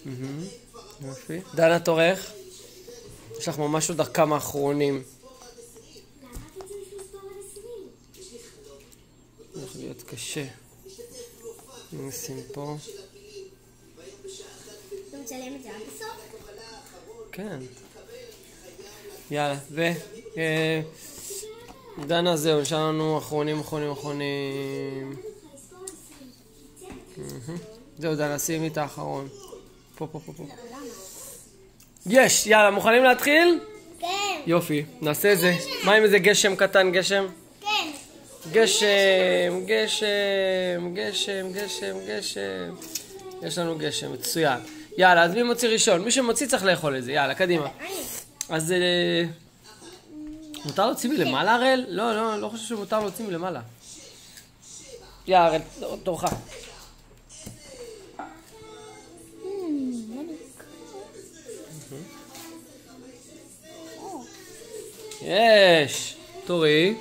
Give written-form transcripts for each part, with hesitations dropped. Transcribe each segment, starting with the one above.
יופי. דנה, תורך. יש לך ממש עוד כמה אחרונים. הולך להיות קשה. נשים פה. אתה מצלם את זה עד הסוף? כן. יאללה, דנה, זהו, נשאר לנו אחרונים. זהו, דנה, שימי את האחרון. פה. יש, יאללה, מוכנים להתחיל? כן. יופי, נעשה את זה. מה עם איזה גשם קטן, גשם? כן. גשם. יש לנו גשם, מצוין. יאללה, אז מי מוציא ראשון? מי שמוציא צריך לאכול את זה, יאללה, קדימה. אז מותר להוציא מלמעלה, הראל? לא חושב שמותר להוציא מלמעלה. יאללה, הראל, תורך. יש, תורי.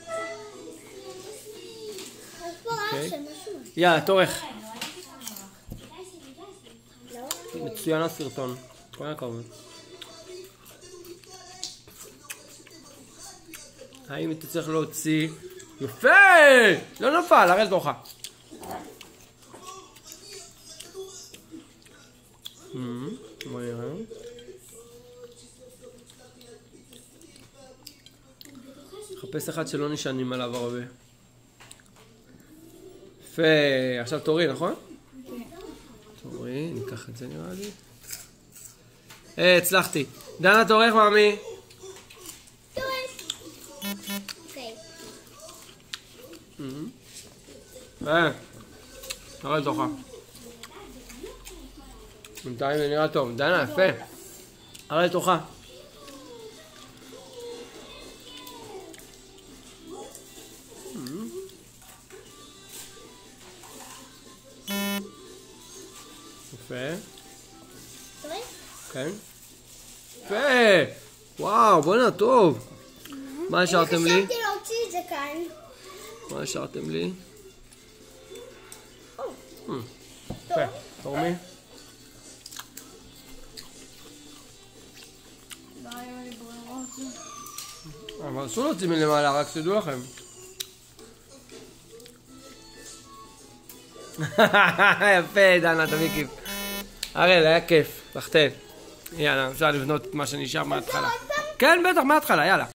יאללה, תורך. מצוין הסרטון. כל הכבוד. האם אתה צריך להוציא? יפה! לא נפל, הראל, תורך. בוא נראה. חפש אחד שלא נשענים עליו הרבה. יפה, עכשיו תורי, נכון? כן. תורי, ניקח את זה נראה לי. הצלחתי. דנה, תורך, מאמי. תורך. אוקיי. הראל, תורך. בינתיים זה נראה טוב. דנה, יפה. הראל, תורך. יפה. תורך? כן. יפה. וואו, בוא'נה, טוב. מה השארתם לי? אני חשבתי להוציא את זה כאן. מה השארתם לי? טוב. תורמי. אבל אסור להוציא מלמעלה, רק תדעו לכם. יפה, דנה, תביא כיף. הראל, היה כיף, לחתן. יאללה, אפשר לבנות מה שנשאר מההתחלה. כן, בטח, מההתחלה, יאללה.